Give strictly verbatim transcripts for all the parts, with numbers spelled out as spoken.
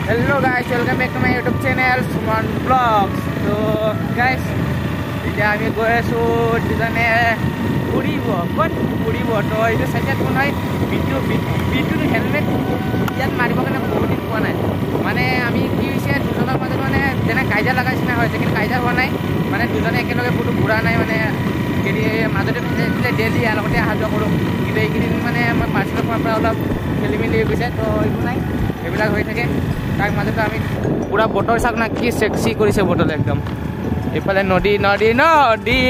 Hello guys, welcome back to my YouTube channel Suman Vlogs. So guys, এতিয়া আমি গৈ আছো দুজনে ফুৰিব ক'ত ফুৰিব তো এইটো চাইছে কোন হয় বিটু বিটু হেলমেট ইয়াত মাৰিব কাৰণে বহুত দিন পোৱা নাই মানে আমি কি হৈছে দুজনৰ মাজত মানে যেনে কাইজা লগাইছিনা হৈছে কিন্তু কাইজা হোৱা নাই মানে দুজনে একেলগে ফুটো ঘূৰা নাই মানে যদি মাজতে দিলে ডেইলি ইয়াৰ লগতে অহা যোৱা কৰোঁ কিন্তু এইকেইদিন মানে আমাৰ পাৰ্চনেল পৰা অলপ খেলি মেলি গৈছে তো এইবোৰ নাই এইবিলাক হৈ থাকে তাৰ মাজতে আমি পুৰা বতৰ চাওক না কি সেক্সি কৰিছে বটল একদম এইফালে নদী নদী নদী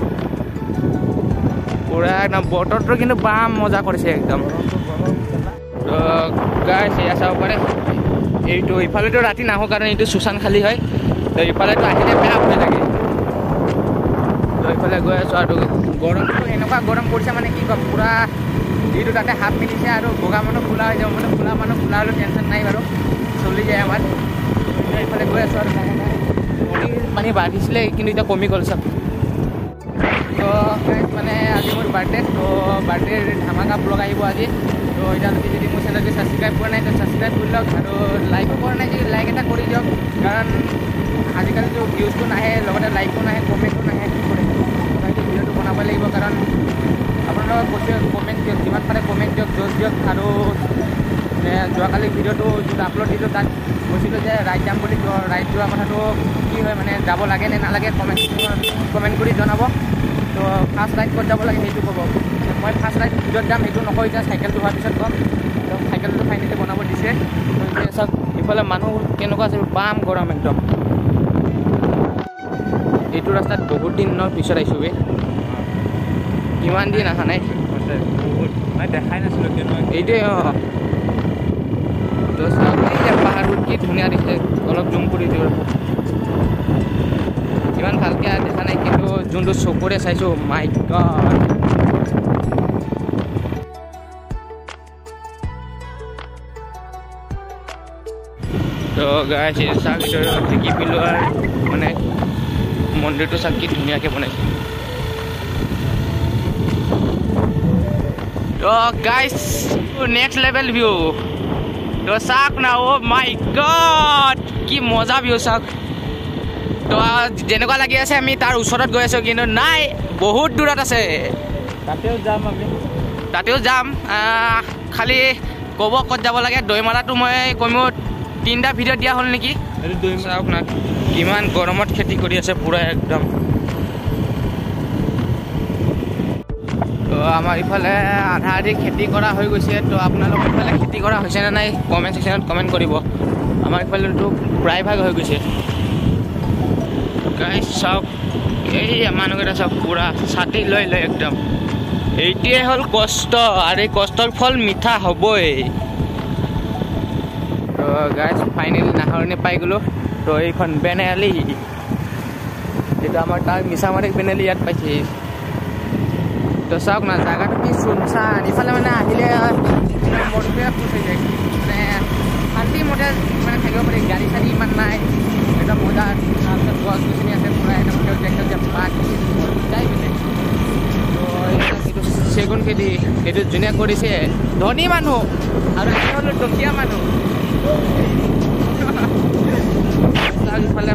পুৰা একদম বতৰটো কিন্তু বাম মজা কৰিছে একদম তো গাইছ এয়া চাব পাৰে এইটো ইফালেতো ৰাতি নাহো কাৰণ এইটো শুশান খালী হয় তো ইফালেতো আহিলে বেয়া হৈ থাকে তো ইফালে গৈ আছোঁ আৰু গৰমটো এনেকুৱা গৰম পৰিছে মানে কি ক'ম পুৰা যিটো তাতে হাত মিলিছে আৰু বগা মানুহ খোলা হৈ যাব মানে খোলা মানুহ খোলা হ'লেও টেনশ্যন নাই বাৰু চলি যায় আমাৰ এইফালে গৈ আছোঁ আৰু নদীৰ পানী বাঢ়িছিলে কিন্তু এতিয়া কমি গ'ল চব তো মানে আজি মোৰ বাৰ্থডে তো বাৰ্থডেৰ ধামাকা ব্লগ আহিব আজি তো এতিয়ালৈকে যদি মোৰ চেনেলটো ছাবস্ক্ৰাইব কৰা নাই তো ছাবস্ক্ৰাইব কৰি লওক আৰু লাইকো কৰা নাই যদি লাইক এটা কৰি দিয়ক কাৰণ আজিকালিতো ভিউজটো নাহে লগতে লাইকো নাহে কমেণ্টো নাহে কি কৰিম সেইটো ভিডিঅ'টো বনাব লাগিব কাৰণ আপোনালোকক কৈছে কমেণ্ট দিয়ক যিমান পাৰে কমেণ্ট দিয়ক জজ দিয়ক আৰু যোৱাকালি ভিডিঅ'টো যিটো আপলোড দিলোঁ তাত কৈছিলোঁ যে ৰাইড যাম বুলি ৰাইড যোৱা কথাটো কি হয় মানে যাব লাগে নে নালাগে কমেণ্ট কমেণ্ট কৰি জনাব তো ফাৰ্ষ্ট ৰাইড ক'ত যাব লাগে সেইটো ক'ব মই ফাৰ্ষ্ট ৰাইড ভিডিঅ'ত যাম সেইটো নকওঁ এতিয়া চাইকেলটো হোৱাৰ পিছত ক'ম তো চাইকেলটো ফাইনেলি বনাব দিছে তো এতিয়া চাওক ইফালে মানুহ কেনেকুৱা আছে বাম গৰম একদম এইটো ৰাস্তাত বহুত দিনৰ পিছত আহিছোঁ বে ইমান দিন অহা নাই বহুত দেখাই নাছিলোঁ এইটোৱে অঁ তো চাওক এই পাহাৰবোৰ কি ধুনীয়া দিছে অলপ জুম কৰি দিওঁ ইমান ভালকৈ দেখা নাই কিন্তু যোনটো চকুৰে চাইছোঁ মাই গড তো গাইছ চাওক এইটো ঢেঁকী পেলোৱাৰ মানে মন্দিৰটো চাওক কি ধুনীয়াকৈ বনাইছে তো গাইছ নেক্সট লেভেল ভিউ তো চাওক না অ' মাই গড কি মজা ভিউ চাওক তো যেনেকুৱা লাগি আছে আমি তাৰ ওচৰত গৈ আছোঁ কিন্তু নাই বহুত দূৰত আছে তাতেও যাম আমি তাতেও যাম খালি ক'ব ক'ত যাব লাগে দৈমাৰাটো মই কমেও তিনিটা ভিডিঅ' দিয়া হ'ল নেকি চাওক না কিমান গৰমত খেতি কৰি আছে পূৰা একদম তো আমাৰ ইফালে আধা আধি খেতি কৰা হৈ গৈছে তো আপোনালোকৰ ইফালে খেতি কৰা হৈছেনে নাই কমেণ্ট ছেকশ্যনত কমেণ্ট কৰিব আমাৰ ইফালেতো প্ৰায়ভাগ হৈ গৈছে গাইছ চাওক এই মানুহকেইটা চাওক পূৰা ছাতি লৈ লৈ একদম এইটোৱে হ'ল কষ্ট আৰু এই কষ্টৰ ফল মিঠা হ'বই তো গাইছ ফাইনেলি নাহৰণি পাই গ'লোঁ তো এইখন বেনেলি এইটো আমাৰ তাৰ মিছামাৰী বেনেলি ইয়াত পাইছে তো চাওক না জাগাটো কি চুনচান ইফালে মানে আহিলে মনটোৱে খুচ হৈ যায় মানে শান্তি মতে মানে থাকিব পাৰি গাড়ী চাড়ী ইমান নাই একদম মজা তাৰপিছত গছ গছনি আছে পূৰা একদম সেউজীয়া সেউজীয়া পাত যাই গৈছে তো এইটো চেগুন খেতি সেইটো যোনে কৰিছে ধনী মানুহ আৰু আমি হ'লো দুখীয়া মানুহ ইফালে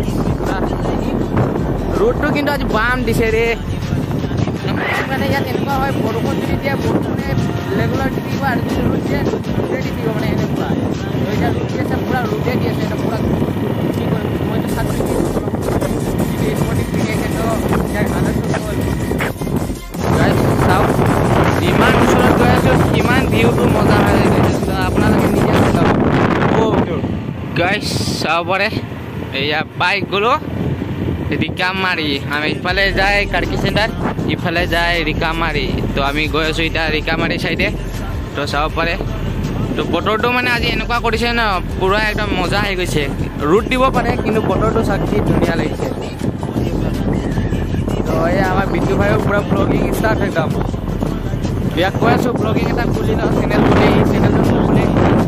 ৰোডটো কিন্তু আজি বাম দিছে ৰে মানে ইয়াত এনেকুৱা হয় বৰষুণ যদি দিয়ে বৰষুণে ৰেগুলাৰ দি দিব আৰু যদি ৰোড দিয়ে ৰোডে দি দিব মানে এনেকুৱা তো এতিয়া ৰোড দি আছে পূৰা ৰোডে দি আছে এটা পূৰা কি কৰিম মইতো চাকৰি যদি স্পৰ্টিং পিন্ধি আছে তো ইয়াৰ আদৰ্শটো হ'ল গাইছ চাওক যিমান ওচৰত গৈ আছোঁ সিমান ভিউটো মজা হৈ যায় আপোনালোকে নিজে চাওক অ' গাইছ চাব পাৰে এয়া পাই গ'লোঁ ৰিকামাৰী আমি ইফালে যায় কাৰ্কি চেণ্টাৰ ইফালে যায় ৰিকামাৰী তো আমি গৈ আছোঁ এতিয়া ৰিকামাৰী চাইডে তো চাব পাৰে তো বতৰটো মানে আজি এনেকুৱা কৰিছে ন পূৰা একদম মজা হৈ গৈছে ৰ'দ দিব পাৰে কিন্তু বতৰটো চাওক কি ধুনীয়া লাগিছে তো এই আমাৰ বিটু ভাইও পূৰা ব্লগিং ষ্টাৰ্ট একদম ইয়াক কৈ আছোঁ ব্লগিং এটা খুলি লওঁ চেনেল খুলি চেনেলটো খুলি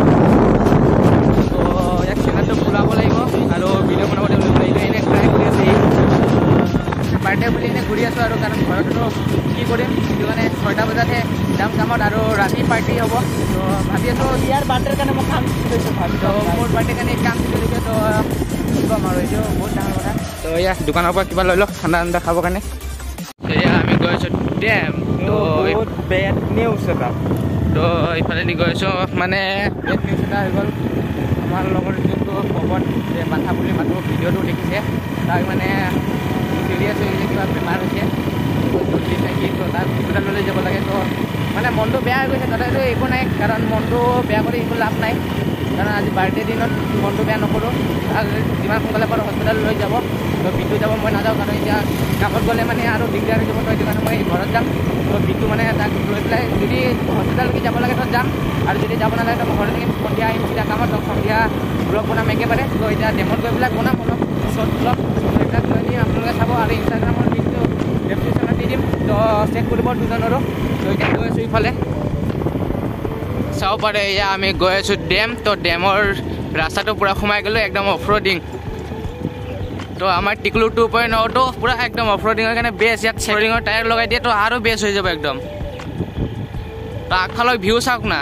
তো ইয়াক চেনেলটো খোলাব লাগিব আৰু ভিডিঅ' বনাব লাগিব এনেই ট্ৰাই কৰি আছে বাৰ্থডে বুলি এনেই ঘূৰি আছোঁ আৰু কাৰণ ঘৰততো কি কৰিম সেইটো কাৰণে ছয়টা বজাতহে যাম কামত আৰু ৰাতি পাৰ্টি হ'ব তো ভাবি আছোঁ ইয়াৰ বাৰ্থডেৰ কাৰণে মই কাম কৰিছোঁ ভাবি তো মোৰ বাৰ্থডে কাৰণে কাম কৰিছে তো কি ক'ম আৰু এইটো বহুত ডাঙৰ কথা তো এয়া দোকানৰ পৰা কিবা লৈ লওক ঠাণ্ডা ঠাণ্ডা খাবৰ কাৰণে এয়া আমি গৈ আছোঁ ডেম তো বহুত বেড নিউজ এটা তো ইফালেদি গৈ আছোঁ মানে বেড নিউজ এটা হৈ গ'ল আমাৰ লগৰ যোনটো পৱন যে বাধা বুলি মাতো ভিডিঅ'টো দেখিছে তাক মানে চিৰিয়াছ হৈ গৈছে কিবা বেমাৰ হৈছে জল্দি থাকি তো তাক হস্পিটেললৈ যাব লাগে তো মানে মনটো বেয়া হৈ গৈছে তাতেতো একো নাই কাৰণ মনটো বেয়া কৰি একো লাভ নাই কাৰণ আজি বাৰ্থডে দিনত মনটো বেয়া নকৰোঁ তাক যিমান সোনকালে পাৰোঁ হস্পিটেল লৈ যাব তো বিটু যাব মই নাযাওঁ কাৰণ এতিয়া কামত গ'লে মানে আৰু দিগদাৰ হৈ যাব তো সেইটো কাৰণে মই ঘৰত যাম তো বিটু মানে তাক লৈ পেলাই যদি হস্পিটেললৈকে যাব লাগে তো যাম আৰু যদি যাব নালাগে তো মই ঘৰত থাকিম সন্ধিয়া আহিম তেতিয়া কামত লগ সন্ধিয়া ব্লগ বনাম একেবাৰে তো এতিয়া ডেমত গৈ পেলাই বনাম অলপ শ্বৰ্ট ব্লগ এইবিলাক লৈ দিম আপোনালোকে চাব আৰু ইনষ্টাগ্ৰামৰ লিংকটো ডেছক্ৰিপশ্যনত দি দিম তো চেক কৰিব দুজনৰো তো এতিয়া গৈ আছোঁ ইফালে চাব পাৰে এয়া আমি গৈ আছোঁ ডেম তো ডেমৰ ৰাস্তাটো পূৰা সোমাই গ'লোঁ একদম অফ ৰোডিং তো আমাৰ টিকলু টু পইণ্ট অ'টো পূৰা একদম অফ ৰোডিঙৰ কাৰণে বেষ্ট ইয়াত চেৰিঙৰ টায়াৰ লগাই দিয়ে তো আৰু বেষ্ট হৈ যাব একদম তো আগফালৰ ভিউ চাওক না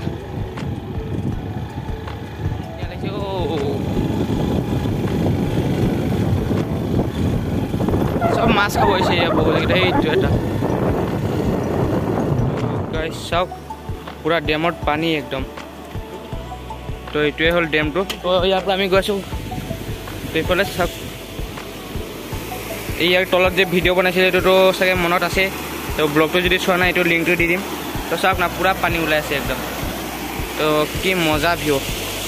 চব মাছ খাব হৈছে এয়া বহুতকেইটা এইটো এটা চাওক পুৰা ডেমত পানী একদম তো এইটোৱে হ'ল ডেমটো তো ইয়াৰ পৰা আমি গৈছোঁ তো এইফালে চাওক এই ইয়াৰ তলত যে ভিডিঅ' বনাইছিলে এইটোতো চাগে মনত আছে তো ব্লগটো যদি চোৱা নাই এইটো লিংকটো দি দিম তো চাওক না পুৰা পানী ওলাই আছে একদম তো কি মজা ভিউ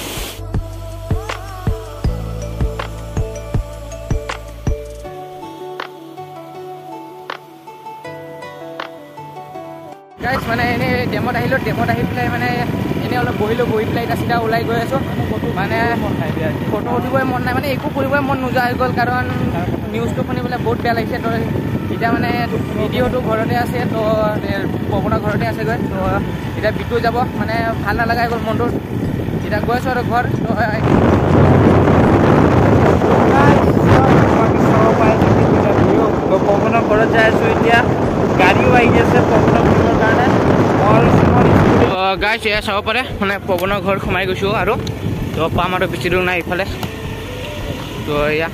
গাইজ মানে এনেই ডেমত আহিলোঁ ডেমত আহি পেলাই মানে এনেই অলপ বহিলোঁ বহি পেলাই এতিয়া চিধা ওলাই গৈ আছোঁ মানে ফটো উঠিবই মন নাই মানে একো কৰিবই মন নোযোৱা হৈ গ'ল কাৰণ নিউজটো শুনি পেলাই বহুত বেয়া লাগিছে তো এতিয়া মানে ভিডিঅ'টো ঘৰতে আছে তো পৱনৰ ঘৰতে আছেগৈ তো এতিয়া বিটু যাব মানে ভাল নালাগা হৈ গ'ল মনটো এতিয়া গৈ আছোঁ আৰু ঘৰ তো পৱনৰ ঘৰত যাই আছোঁ এতিয়া গাড়ীও আহি আছে পৱনৰ ঘৰৰ কাৰণে গাইছ এয়া চাব পাৰে মানে পৱনৰ ঘৰ সোমাই গৈছোঁ আৰু তো পাম আৰু বেছি দূৰ নাই ইফালে তো এয়া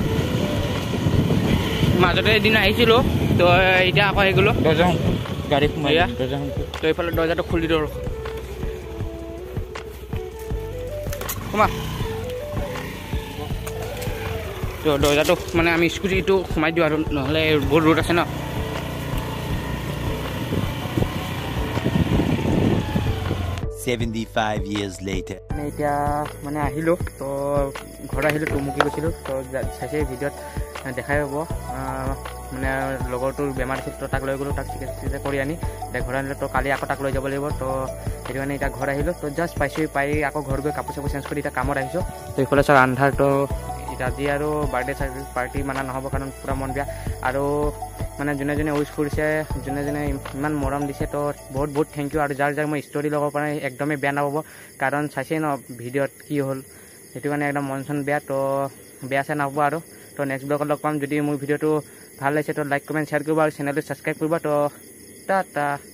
মাজতে এদিন আহিছিলোঁ তো এতিয়া আকৌ আহি গ'লোঁ দৰ্জা গাড়ী সোমাই দৰ্জা তো এইফালে দৰ্জাটো খুলি দিওঁ সোমা তো দৰ্জাটো মানে আমি স্কুটিটো সোমাই দিওঁ আৰু নহ'লে বহুত ৰ'দ আছে ন seventy-five years later মানে এতিয়া মানে আহিলোঁ তো ঘৰত আহিলোঁ টুমুকি গৈছিলোঁ তো চাইছে ভিডিঅ'ত দেখাই হ'ব মানে লগৰটোৰ বেমাৰ আছিল তো তাক লৈ গ'লোঁ তাক চিকিৎসা কৰি আনি এতিয়া ঘৰত আনিলোঁ তো কালি আকৌ তাক লৈ যাব লাগিব তো সেইটো কাৰণে এতিয়া ঘৰত আহিলোঁ তো জাষ্ট পাইছোঁ পাই আকৌ ঘৰত গৈ কাপোৰ চাপোৰ চেঞ্জ কৰি এতিয়া কামত আহিছোঁ তো এইফালে চাওক আন্ধাৰ তো এতিয়া আজি আৰু বাৰ্থডে পাৰ্টি মানা নহ'ব কাৰণ পূৰা মন বেয়া আৰু মানে যোনে যোনে উইচ কৰিছে যোনে যোনে ইমান মৰম দিছে তো বহুত বহুত থেংক ইউ আৰু যাৰ যাৰ মই ষ্টৰি ল'ব পৰা একদমেই বেয়া নাপাব কাৰণ চাইছেই ন ভিডিঅ'ত কি হ'ল সেইটো কাৰণে একদম মন চন বেয়া তো বেয়া চাই নাপাব আৰু তো নেক্সট ব্লগত লগ পাম যদি মোৰ ভিডিঅ'টো ভাল লাগিছে তো লাইক কমেণ্ট শ্বেয়াৰ কৰিব আৰু চেনেলটো ছাবস্ক্ৰাইব কৰিব তো টাটা